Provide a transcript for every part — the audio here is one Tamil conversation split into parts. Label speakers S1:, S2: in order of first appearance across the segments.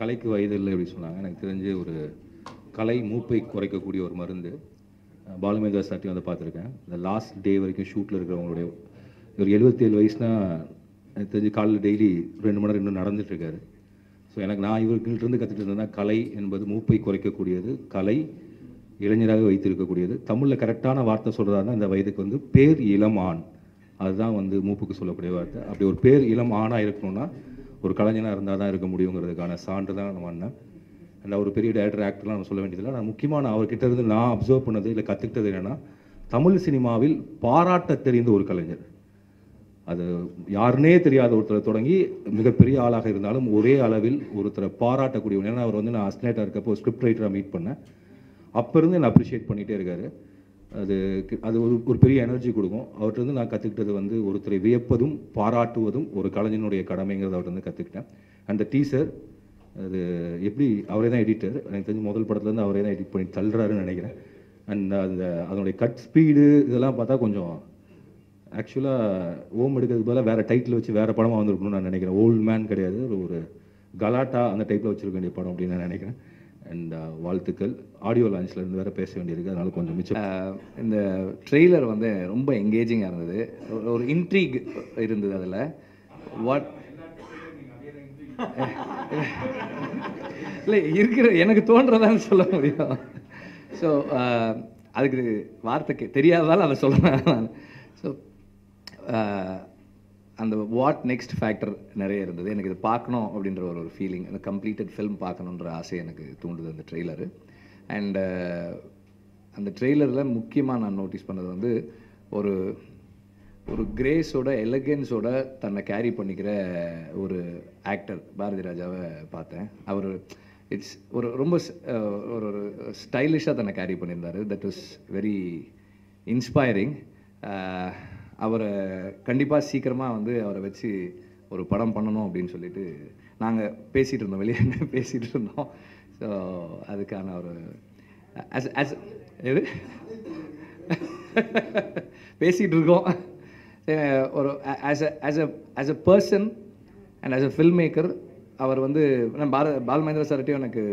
S1: கலைக்கு வயது இல்லை அப்படி சொன்னாங்க. எனக்கு தெரிஞ்சு ஒரு கலை மூப்பை குறைக்கக்கூடிய ஒரு மருந்து. பாலுமேந்திரா சார்ட்டையும் வந்து பார்த்துருக்கேன். இந்த லாஸ்ட் டே வரைக்கும் ஷூட்டில் இருக்கிறவங்களுடைய ஒரு 77 வயசுனா எனக்கு தெரிஞ்சு காலையில் டெய்லி 2 மணி நேரம் இன்னும் நடந்துட்டுருக்காரு. ஸோ நான் இவர்கிட்டருந்து கற்றுட்டு இருந்தேன்னா, கலை என்பது மூப்பை குறைக்கக்கூடியது, கலை இளைஞராக வைத்திருக்கக்கூடியது. தமிழில் கரெக்டான வார்த்தை சொல்கிறதா இந்த வயதுக்கு வந்து பேர் இளம் ஆண், அதுதான் வந்து மூப்புக்கு சொல்லக்கூடிய வார்த்தை. அப்படி ஒரு பேர் இளம் ஆணாக இருக்கணும்னா ஒரு கலைஞனாக இருந்தால் தான் இருக்க முடியுங்கிறதுக்கான சான்று தான் நான் வந்தேன். அண்ட் ஒரு பெரிய டேரக்டர் ஆக்டர்லாம் நான் சொல்ல வேண்டியதில்லை. நான் முக்கியமாக அவர்கிட்ட இருந்து நான் அப்சர்வ் பண்ணது இல்லை கற்றுக்கிட்டது என்னென்னா, தமிழ் சினிமாவில் பாராட்ட தெரிந்த ஒரு கலைஞர். அது யாருன்னே தெரியாத ஒருத்தரை தொடங்கி மிகப்பெரிய ஆளாக இருந்தாலும் ஒரே அளவில் ஒருத்தரை பாராட்டக்கூடியவன். ஏன்னா அவர் வந்து நான் அஸ்னேட்டாக இருக்கப்போ ஸ்கிரிப்ட் ரைட்டராக மீட் பண்ணேன். அப்போ இருந்து என்னை அப்ரிஷியேட் பண்ணிகிட்டே இருக்காரு. அது ஒரு பெரிய எனர்ஜி கொடுக்கும். அவர்கிட்ட நான் கற்றுக்கிட்டது வந்து ஒருத்தரை வியப்பதும் பாராட்டுவதும் ஒரு கலைஞனுடைய கடமைங்கிறத அவர்கிட்ட கற்றுக்கிட்டேன். அந்த டீசர் அது எப்படி அவரே தான் எடிட்டர், எனக்கு தெரிஞ்சு முதல் படத்துலேருந்து அவரே தான் எடிட் பண்ணி தள்ளுறாருன்னு நினைக்கிறேன். அண்ட் அதனுடைய கட் ஸ்பீடு இதெல்லாம் பார்த்தா கொஞ்சம் ஆக்சுவலாக ஓம் எடுக்கிறதுக்கு பதிலாக வேறு டைட்டில் வச்சு வேறு படமாக வந்துருக்கணும்னு நான் நினைக்கிறேன். ஓல்ட் மேன் கிடையாது, ஒரு கலாட்டா அந்த டைப்பில் வச்சுருக்க வேண்டிய படம் அப்படின்னு நான் நினைக்கிறேன். அண்ட் வாழ்த்துக்கள். ஆடியோ லான்ச்சில் இருந்து வேறு பேச வேண்டியிருக்கு, அதனால கொஞ்சம் மிச்சம்.
S2: இந்த ட்ரெய்லர் வந்து ரொம்ப எங்கேஜிங்காக இருந்தது, ஒரு இன்ட்ரீக் இருந்தது அதில். வாட் இல்லை இருக்கிற எனக்கு தோன்றதான்னு சொல்ல முடியும். ஸோ அதுக்கு வார்த்தைக்கு தெரியாததால் அதை சொல்கிறேன். ஸோ அந்த வாட் நெக்ஸ்ட் ஃபேக்டர் நிறைய இருந்தது. எனக்கு இது பார்க்கணும் அப்படின்ற ஒரு ஃபீலிங், அந்த கம்ப்ளீட்டட் ஃபில்ம் பார்க்கணுன்ற ஆசை எனக்கு தூண்டுது அந்த ட்ரெய்லரு. அண்ட் அந்த ட்ரெய்லரில் முக்கியமாக நான் நோட்டீஸ் பண்ணது வந்து ஒரு கிரேஸோட எலகன்ஸோட தன்னை கேரி பண்ணிக்கிற ஒரு ஆக்டர் பாரதி ராஜாவை பார்த்தேன். அவர் ரொம்ப ஒரு ஸ்டைலிஷாக தன்னை கேரி பண்ணியிருந்தார். That was very inspiring. அவரை கண்டிப்பாக சீக்கிரமாக வந்து அவரை வச்சு ஒரு படம் பண்ணணும் அப்படின்னு சொல்லிட்டு நாங்கள் பேசிகிட்டு இருந்தோம், வெளியே பேசிகிட்டு இருந்தோம். ஸோ அதுக்கான ஒரு எது பேசிகிட்டு இருக்கோம். ஒரு as a person and as a film maker அவர் வந்து பாலுமேந்திரா சார்ட்டையும் எனக்கு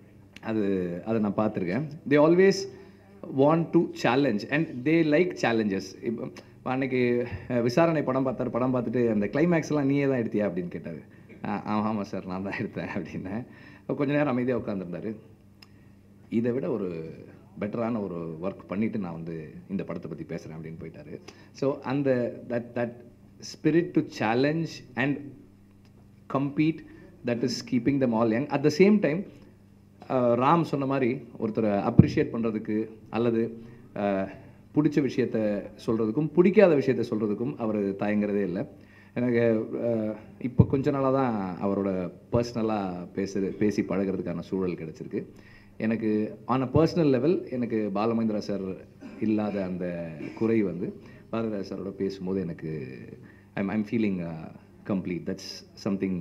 S2: அதை நான் பார்த்துருக்கேன். They always want to challenge and they like challenges. இப்போ அன்னைக்கு விசாரணை படம் பார்த்துட்டு அந்த கிளைமேக்ஸ்லாம் நீயே தான் எடுத்தியா அப்படின்னு கேட்டார். ஆமாம் சார் நான் தான் எடுத்தேன் அப்படின்னேன். கொஞ்சம் நேரம் அமைதியாக உட்காந்துருந்தார். இதை விட ஒரு பெட்டரான ஒரு ஒர்க் பண்ணிவிட்டு நான் வந்து இந்த படத்தை பற்றி பேசுகிறேன் அப்படின்னு போயிட்டார். ஸோ அந்த that spirit to challenge and compete, that is keeping them all young. At the same time Ram சொன்ன மாதிரி ஒருத்தரை அப்ரிஷியேட் பண்ணுறதுக்கு அல்லது பிடிச்ச விஷயத்த சொல்கிறதுக்கும் பிடிக்காத விஷயத்த சொல்கிறதுக்கும் அவர் தயங்குறதே இல்லை. எனக்கு இப்போ கொஞ்ச நாளாக தான் அவரோட பர்சனலாக பேசி பழகிறதுக்கான சூழல் கிடச்சிருக்கு. எனக்கு ஆன் அ பர்சனல் லெவல் எனக்கு பாலுமேந்திரா சார் இல்லாத அந்த குறை வந்து பாரதிராஜா சாரோட பேசும்போது எனக்கு I'm feeling complete. That's something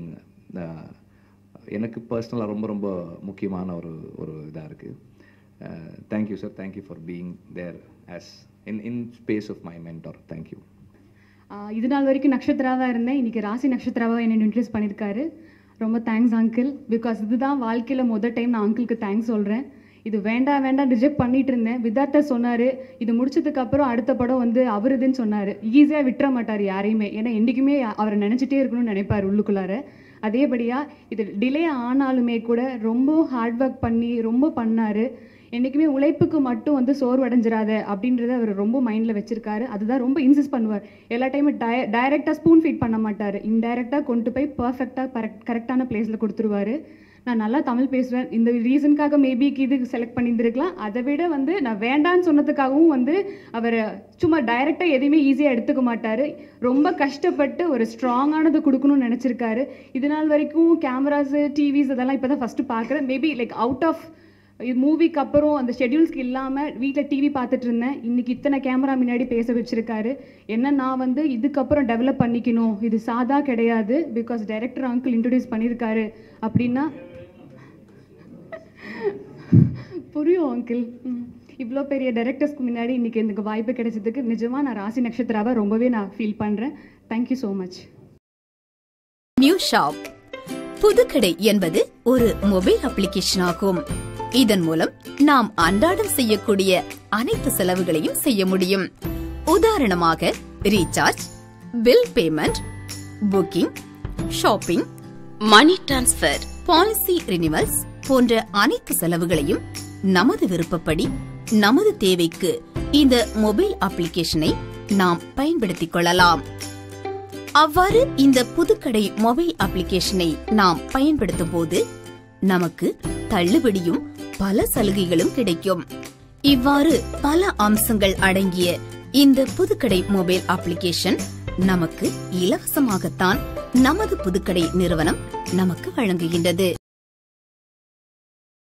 S2: எனக்கு பர்சனலாக ரொம்ப ரொம்ப முக்கியமான ஒரு இதாக இருக்குது. Thank you sir, thank you for being there as in space of my mentor. Thank you.
S3: இது நாள் வரைக்கும் நட்சத்திராவாக இருந்தேன், இன்றைக்கி ராசி நட்சத்திராவாக என்னை இன்ட்ரடியூஸ் பண்ணியிருக்காரு. ரொம்ப தேங்க்ஸ் அங்கிள். பிகாஸ் இதுதான் வாழ்க்கையில் முதல் டைம் நான் அங்கிளுக்கு தேங்க்ஸ் சொல்கிறேன். இது வேண்டாம் ரிஜெக்ட் பண்ணிட்டு இருந்தேன். விதார்த்தா சொன்னார், இது முடிச்சதுக்கப்புறம் அடுத்த படம் வந்து அவருதுன்னு சொன்னார். ஈஸியாக விட்டுற மாட்டார் யாரையுமே, ஏன்னா என்றைக்குமே அவரை நினச்சிட்டே இருக்கணும்னு நினைப்பார் உள்ளுக்குள்ளார. அதேபடியாக இது டிலே ஆனாலுமே கூட ரொம்ப ஹார்ட் ஒர்க் பண்ணி ரொம்ப பண்ணார். என்றைக்குமே உழைப்புக்கு மட்டும் வந்து சோர்வடைஞ்சிடாத அப்படின்றத அவர் ரொம்ப மைண்டில் வச்சுருக்காரு. அதுதான் ரொம்ப இன்சிஸ்ட் பண்ணுவார். எல்லா டைமும் டைரெக்டாக ஸ்பூன் ஃபீட் பண்ண மாட்டார், இன்டைரக்டாக கொண்டு போய் பர்ஃபெக்டாக கரெக்டான பிளேஸில் கொடுத்துருவார். நான் நல்லா தமிழ் பேசுவேன், இந்த ரீசனுக்காக மேபிக்கு இது செலக்ட் பண்ணியிருந்துருக்கலாம். அதை விட வந்து நான் வேண்டான்னு சொன்னதுக்காகவும் வந்து அவர் சும்மா டைரெக்டாக எதையுமே ஈஸியாக எடுத்துக்க மாட்டார். ரொம்ப கஷ்டப்பட்டு ஒரு ஸ்ட்ராங்கானது கொடுக்கணும்னு நினச்சிருக்காரு. இது நாள் வரைக்கும் கேமராஸு டிவிஸ் அதெல்லாம் இப்போ தான் ஃபஸ்ட்டு பார்க்குறேன். மேபி லைக் அவுட் ஆஃப் மூவிக்கு அப்புறம் அந்த ஷெட்யூல்ஸ்க்கு இல்லாமல் வீட்டில் டிவி பார்த்துட்டு இருந்தேன். இன்றைக்கி இத்தனை கேமரா முன்னாடி பேச வச்சுருக்காரு. என்ன நான் வந்து இதுக்கப்புறம் டெவலப் பண்ணிக்கணும், இது சாதா கிடையாது. பிகாஸ் டைரக்டர் அங்கிள் இன்ட்ரடியூஸ் பண்ணியிருக்காரு அப்படின்னா புரியும் அங்கிள். இவ்வளோ பெரிய டைரக்டர்ஸ்க்கு முன்னாடி இன்றைக்கி எனக்கு வாய்ப்பு கிடைச்சதுக்கு நிஜமாக நான் ராசி நட்சத்திராவை ரொம்பவே நான் ஃபீல் பண்ணுறேன். Thank you so much.
S4: New shop Puthukadai என்பது ஒரு மொபைல் அப்ளிகேஷன் ஆகும். இதன் மூலம் நாம் அன்றாடம் செய்யக்கூடிய அனைத்து செலவுகளையும் செய்ய முடியும். உதாரணமாக recharge, bill payment, booking, shopping, money transfer, policy renewals போன்ற அனைத்து செலவுகளையும் நமது விருப்பப்படி நமது தேவைக்கு இந்த மொபைல் அப்ளிகேஷனை நாம் பயன்படுத்திக் கொள்ளலாம். அவ்வாறு இந்த புதுக்கடை மொபைல் அப்ளிகேஷனை நாம் பயன்படுத்தும் போது நமக்கு தள்ளுபடியும் பல சலுகைகளும் கிடைக்கும். இவ்வாறு பல அம்சங்கள் அடங்கிய இந்த புதுக்கடை மொபைல் அப்ளிகேஷன் நமக்கு இலவசமாகத்தான் நமது புதுக்கடை நிறுவனம் நமக்கு வழங்குகின்றது.